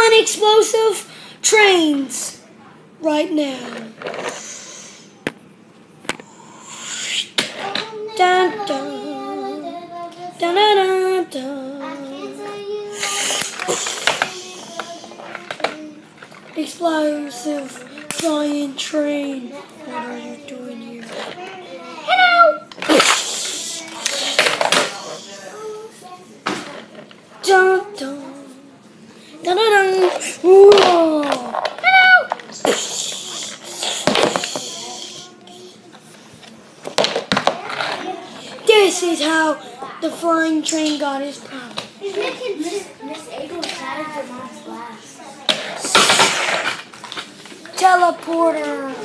flying explosive trains right now. Dun, dun, dun, dun, dun. Explosive flying train. What are you doing here? Hello! Dun, dun. Dun, dun, dun. Whoa. Hello! This is how the flying train got his power. He's making Miss April shatter your mom's glass. Teleporter.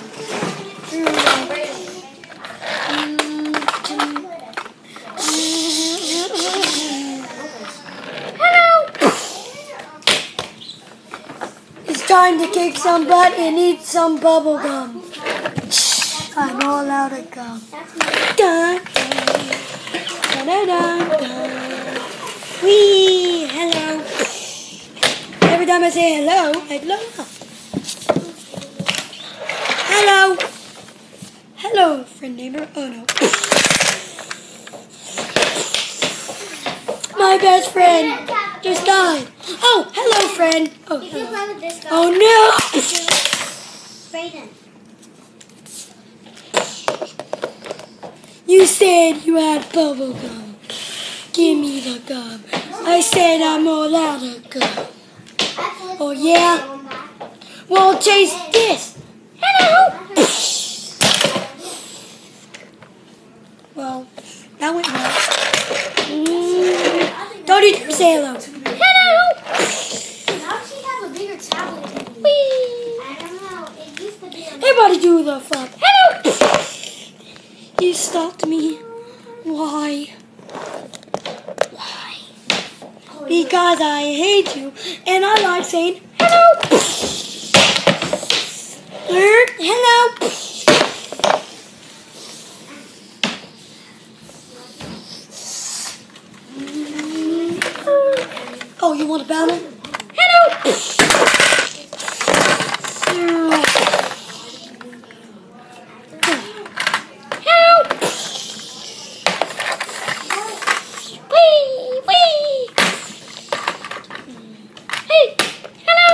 Hello. It's time to kick some butt and eat some bubble gum. I'm all out of gum. Dun, dun, dun, dun, dun. Wee, hello. Every time I say hello, I laugh. Hello. Hello, friend neighbor. Oh no. My best friend just died. Oh, hello, friend. Oh, You can hello. play with this guy. Oh no. Brayden. You said you had bubble gum. Give me the gum. I said I'm all out of gum. Oh yeah? Well, taste this. Hello. Well, that went well. Don't even say hello. Hello. Now she has a bigger tablet than me. Whee. I don't know. It used to be a Everybody do the fuck. Hello. You stopped me. Why? Why? Because I hate you and I like saying hello. Hello. Oh, you want a banner? Hello. Hello. Wee, wee. Hey, hello.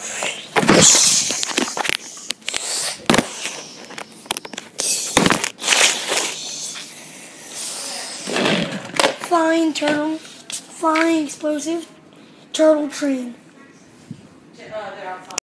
Flying turtle, flying explosive turtle train.